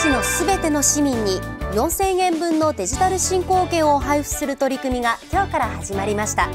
市のすべての市民に4000円分のデジタル振興券を配布する取り組みが今日から始まりました。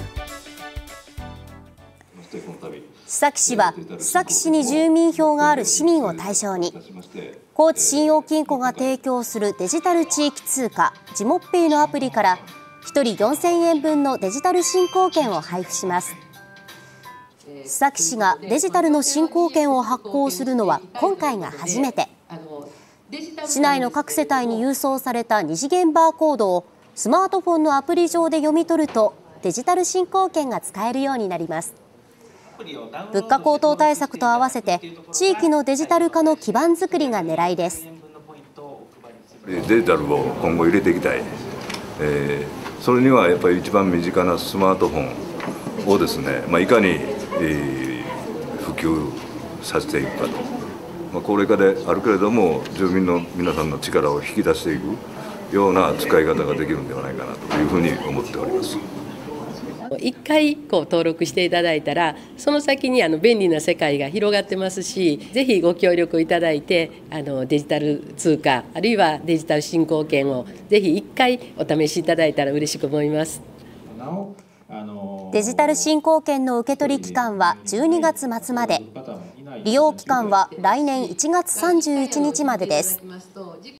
須崎市は須崎市に住民票がある市民を対象に、高知信用金庫が提供するデジタル地域通貨ジモッペイのアプリから1人4000円分のデジタル振興券を配布します。須崎市がデジタルの振興券を発行するのは今回が初めて。市内の各世帯に郵送された2次元バーコードをスマートフォンのアプリ上で読み取るとデジタル振興券が使えるようになります。物価高騰対策と合わせて地域のデジタル化の基盤づくりが狙いです。 デジタルを今後入れていきたい、それにはやっぱり一番身近なスマートフォンをですね、いかに、普及させていくかと、高齢化であるけれども住民の皆さんの力を引き出していくような使い方ができるんではないかなというふうに思っております。 1回登録していただいたらその先に便利な世界が広がってますし、ぜひご協力いただいてデジタル通貨あるいはデジタル振興券をぜひ1回お試しいただいたら嬉しく思います。 デジタル振興券の受け取り期間は12月末まで、利用期間は来年1月31日までです。